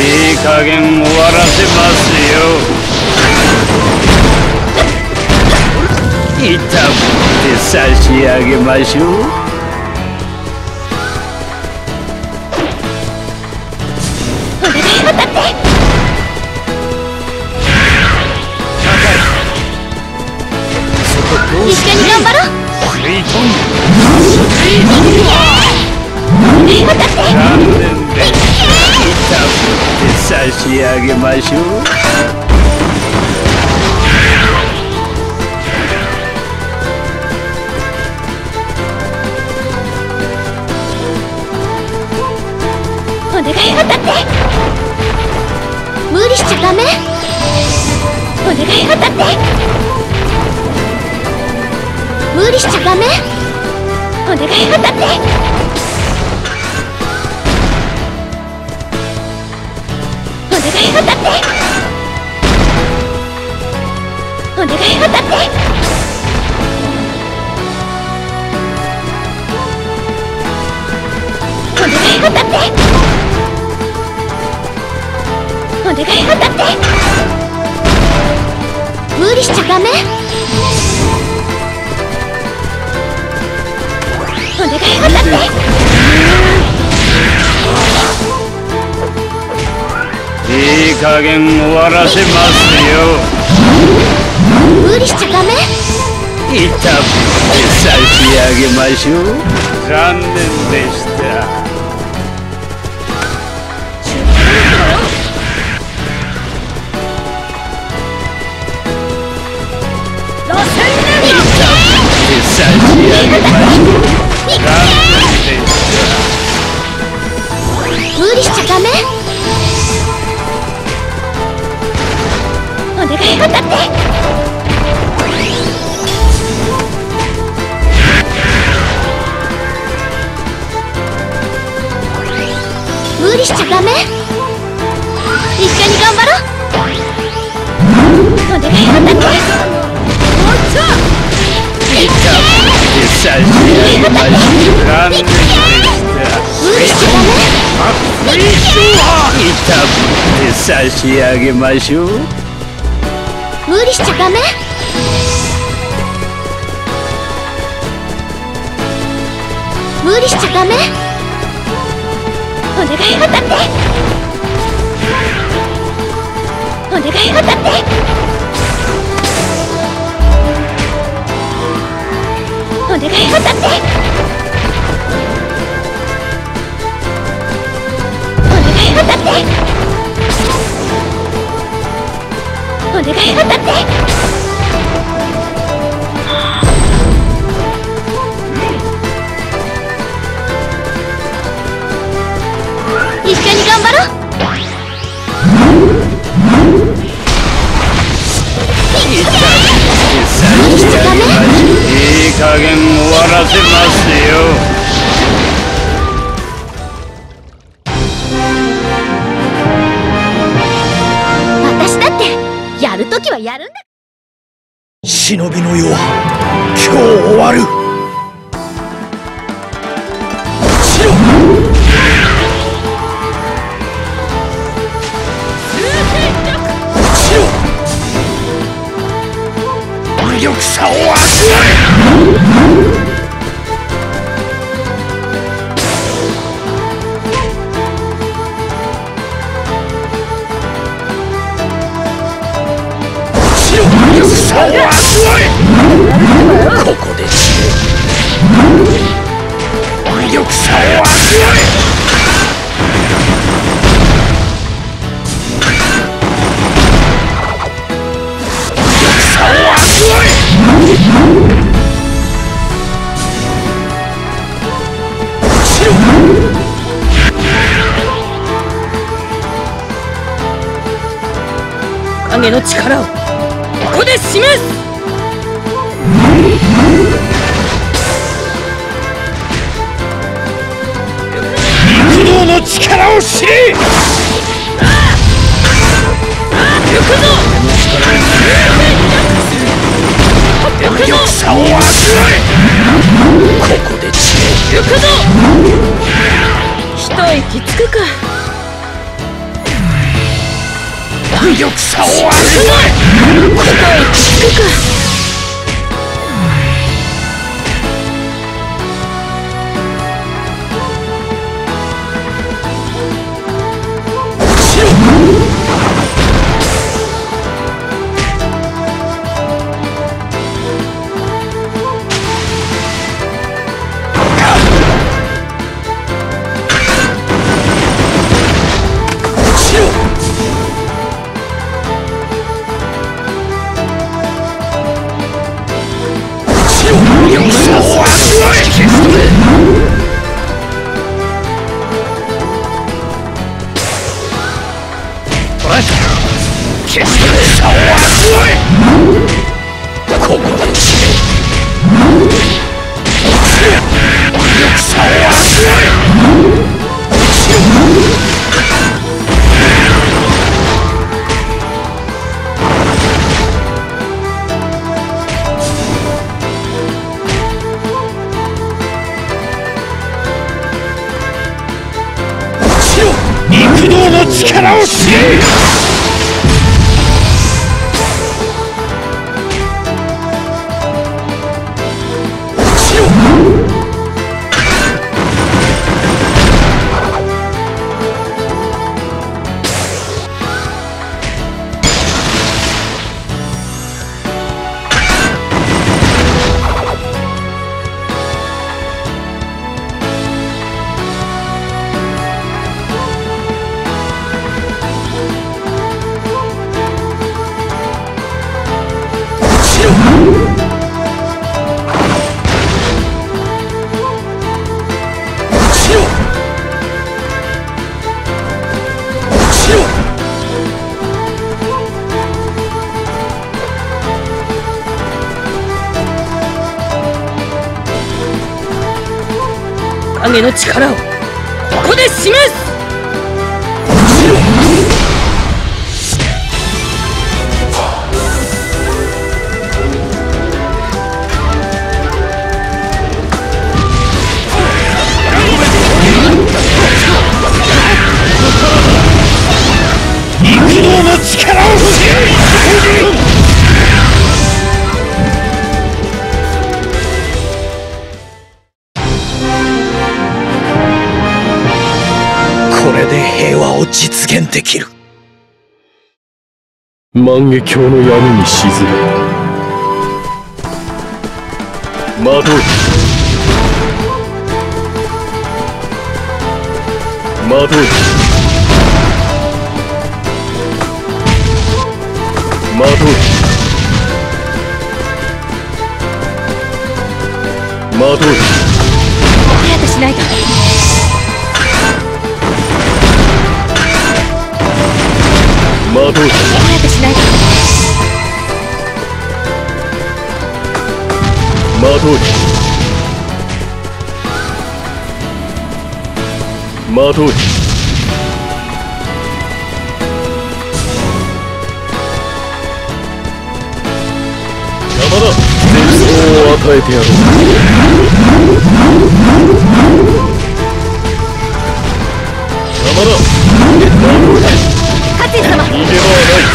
いい加減終わらせますよ。いたぶって差し上げましょう。 お願い当たって。一緒に頑張ろう。 吸い込んでお願い当たって。 残念でいたぶって差し上げましょう。 お願い当たって。無理しちゃダメ。お願い当たって。無理しちゃダメ。お願い当たって。お願い当たって。お願い当たって。お願い当たって。お願い当たって。無理しちゃダメ。お願い当たって。 いい加減終わらせますよ。 無理しちゃダメ。 いたぶって差し上げましょう。残念でした。差し上げましょう。残念でした。 無理しちゃダメ。お願い当たって。無理しちゃダメ。一緒に頑張ろう。お願い当たって。 いたぶって差し上げましょう。残念でした。 無理しちゃダメ。 いたぶって差し上げましょう。 無理しちゃダメ。無理しちゃダメ。お願い当たって。お願い当たって。お願い当たって。お願い当たって。お願い当たって。一緒に頑張ろう。無理しちゃダメ。 いい加減終わらせますよ。 私だってやるときはやるんだ。 忍びの世は今日終わる。落ちろ。落ちろ。無力さを味わえ。さを味わえ。ここで死ね。無力さを味わえ。影の力をここで示す。陸道の力を知れ。行くぞ。無力さを味わえ。ここで知れ。行くぞ。一息つくか。 全力さを上げろ。ここへ聞くか。肉道の力を知れ。影の力をここで示す。肉道の力を知れ。これで平和を実現できる。 万華鏡の闇に沈め惑う惑う惑う惑う。 早くしないと。 惑う早くしないと。 惑う惑う。邪魔だ。絶望を与えてやろう。邪魔だ。惑う。 ハティ様。 逃げ場はない。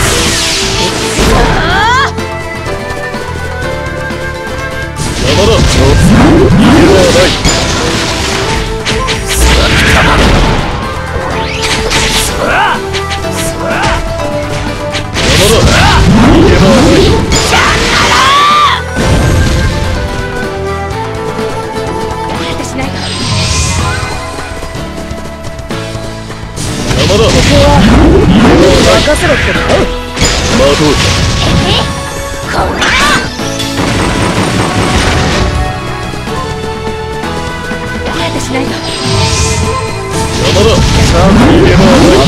邪魔だ。逃げ場はない。邪魔だ。逃げ場はない。 早くしないと。 邪魔だ。 ここは任せろっての。 惑う。 こら。早くしないと。 邪魔だ。逃げ場はない。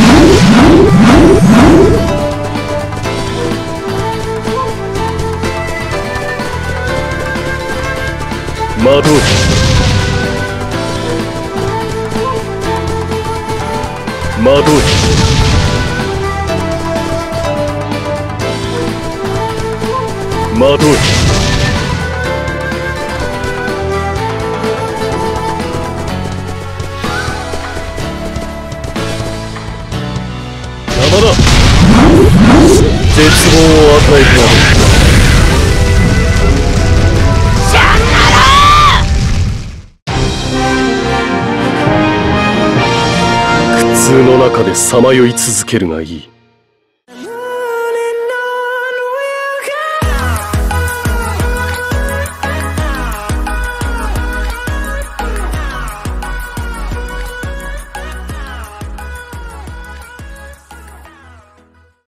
惑う。惑う。惑う。邪魔だ。 絶望を与えてやる。苦痛の中でさまよい続けるがいい。